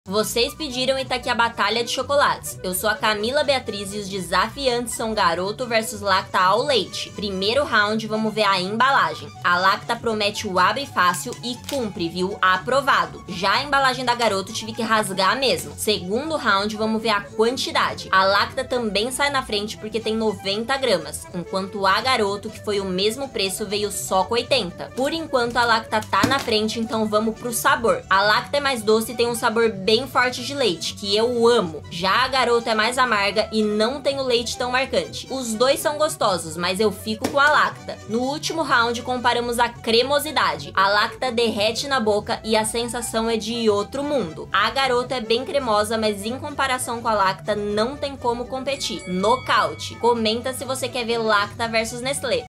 Vocês pediram e tá aqui a batalha de chocolates. Eu sou a Camila Beatriz e os desafiantes são Garoto versus Lacta ao leite. Primeiro round, vamos ver a embalagem. A Lacta promete o abre fácil e cumpre, viu? Aprovado. Já a embalagem da Garoto tive que rasgar mesmo. Segundo round, vamos ver a quantidade. A Lacta também sai na frente porque tem 90 gramas, enquanto a Garoto, que foi o mesmo preço, veio só com 80. Por enquanto a Lacta tá na frente, então vamos pro sabor. A Lacta é mais doce e tem um sabor bem forte de leite, que eu amo. Já a Garoto é mais amarga e não tem o leite tão marcante. Os dois são gostosos, mas eu fico com a Lacta. No último round comparamos a cremosidade. A Lacta derrete na boca e a sensação é de outro mundo. A Garoto é bem cremosa, mas em comparação com a Lacta não tem como competir. Nocaute. Comenta se você quer ver Lacta versus Nestlé.